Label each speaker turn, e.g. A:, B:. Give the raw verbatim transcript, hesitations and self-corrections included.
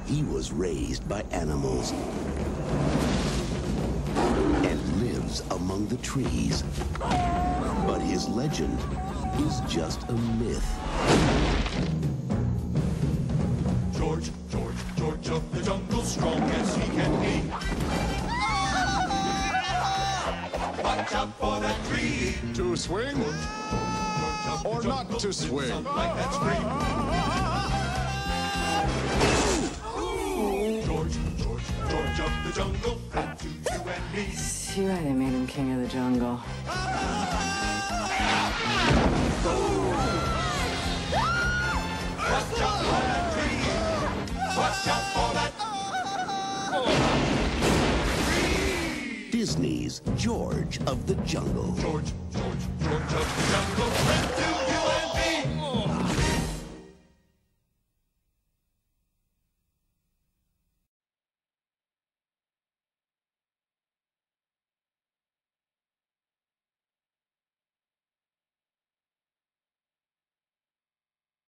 A: He was raised by animals and lives among the trees. But his legend is just a myth.
B: George, George, George of the jungle, strong as he can be. Watch out for that tree.
C: To swing?
B: George, George of
C: Or
B: the
C: not
B: jungle,
C: to swing.
B: something like that scream. George, George, George of the jungle, friend to you and me.
D: See why they made him king of the jungle.
B: Watch out for that tree. Watch out for that
A: Disney's George of the Jungle.
B: George, George, George of